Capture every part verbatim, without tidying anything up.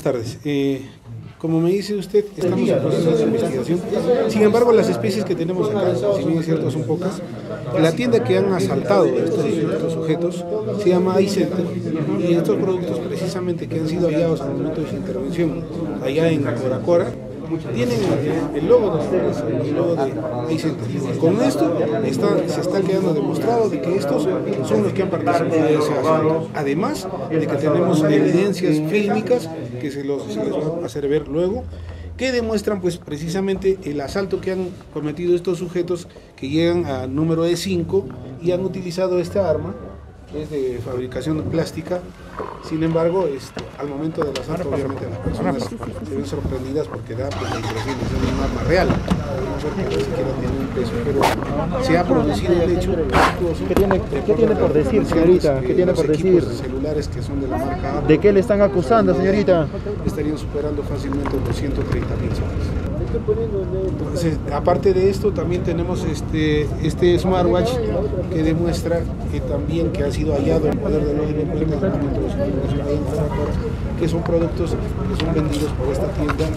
Buenas tardes. Eh, como me dice usted, estamos en proceso de investigación. Sin embargo, las especies que tenemos acá, si bien es cierto son pocas, la tienda que han asaltado estos, estos sujetos se llama iCenter, y estos productos precisamente que han sido hallados al momento de su intervención allá en Coracora tienen el logo de ustedes, el logo de iCenter. Con esto está, se está quedando demostrado de que estos son los que han participado de ese asalto. Además de que tenemos evidencias fílmicas que se, los, se les va a hacer ver luego, que demuestran pues precisamente el asalto que han cometido estos sujetos, que llegan a número de cinco y han utilizado esta arma. Es de fabricación plástica. Sin embargo, este, al momento del asalto, obviamente las personas se ven sorprendidas porque da pues, la impresión de ser un arma real. Podemos ver que ni siquiera tiene un peso, pero se ha producido el hecho. ¿Qué tiene, ¿qué tiene por decir, señorita? ¿Qué tiene por decir? Los celulares que son de la marca Apple, ¿de qué le están acusando, señorita? Estarían superando fácilmente los ciento treinta mil soles. Entonces, aparte de esto, también tenemos este, este smartwatch que demuestra que también que ha sido hallado en poder de los delincuentes en el momento de su intervención ahí en Coracora, que son productos que son vendidos por esta tienda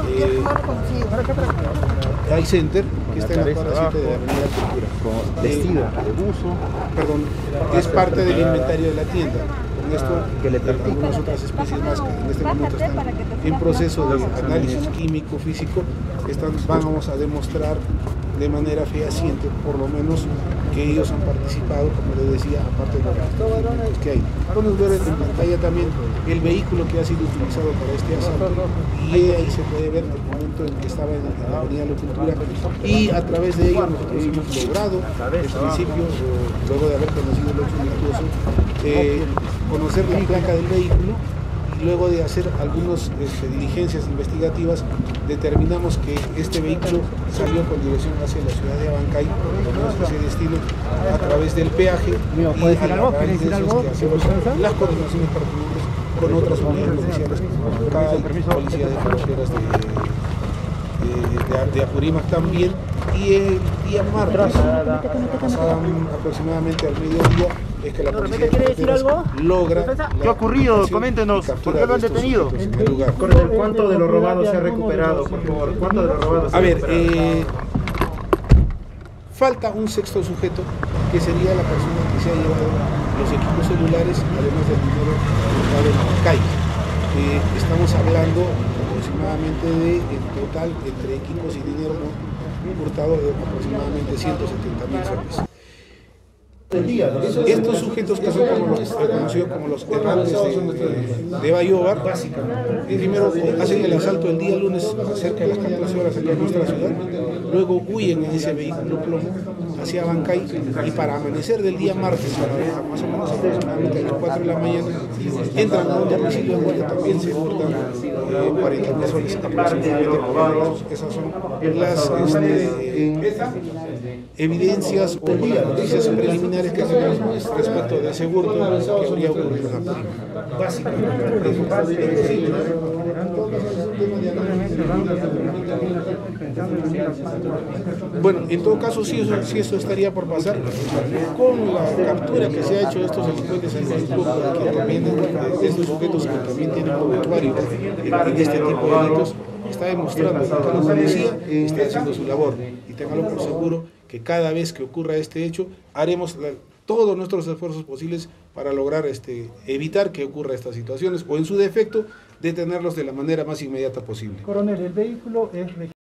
eh, iCenter, que está en la cuadra siete de la Avenida Cultura. Vestido de buzo. Perdón, es parte del inventario de la tienda. Con esto, que le algunas otras especies más que en este momento están en proceso de análisis químico, físico, están, vamos a demostrar de manera fehaciente, por lo menos, que ellos han participado, como les decía, aparte de los que hay. Podemos ver en pantalla también el vehículo que ha sido utilizado para este asalto, y ahí se puede ver el momento en que estaba en la Avenida La Cultura, y a través de ello nosotros hemos logrado, en principio, luego de haber conocido el hecho delictuoso, eh, conocer la placa del vehículo. Luego de hacer algunas este, diligencias investigativas, determinamos que este vehículo salió con dirección hacia la ciudad de Abancay, con ese destino, a través del peaje, y a la raíz de eso que hacemos las coordinaciones pertinentes con otras unidades policiales, acá hay policía de carreteras de, de, de, de Apurímac también, y el día martes, pasaban aproximadamente al mediodía, es que la policía ¿Quiere decir algo? logra... ¿Qué ha ocurrido? Coméntenos, ¿por qué lo han detenido? Coronel, ¿cuánto de lo robado se ha recuperado, por favor? ¿Cuánto de lo robado se ha recuperado? A ver, eh, falta un sexto sujeto, que sería la persona que se ha llevado los equipos celulares, además del dinero hurtado en Abancay. Eh, estamos hablando aproximadamente de, en total, entre equipos y dinero hurtado, de aproximadamente ciento setenta mil soles. Estos sujetos, que son como los conocidos como los errantes de, de Bayobar, primero hacen el asalto el día lunes cerca de las catorce horas acá en nuestra ciudad, luego huyen en ese vehículo plomo hacia Abancay, y para amanecer del día martes, más o menos aproximadamente a las cuatro de la mañana, entran a un domicilio donde también se hurtan eh, cuarenta mil soles aproximadamente. Esas son las este, evidencias o las noticias preliminares que tenemos respecto de ese hurto que habría ocurrido en la prima. Básicamente. Bueno, en todo caso, sí eso, sí eso estaría por pasar. Con la captura que se ha hecho de estos delincuentes en Facebook, que también, de estos sujetos que también tienen obituario en, en este tipo de delitos, está demostrando que la policía está haciendo su labor, y téngalo por seguro que cada vez que ocurra este hecho haremos la, todos nuestros esfuerzos posibles para lograr este, evitar que ocurra estas situaciones, o en su defecto detenerlos de la manera más inmediata posible. Coronel, el vehículo es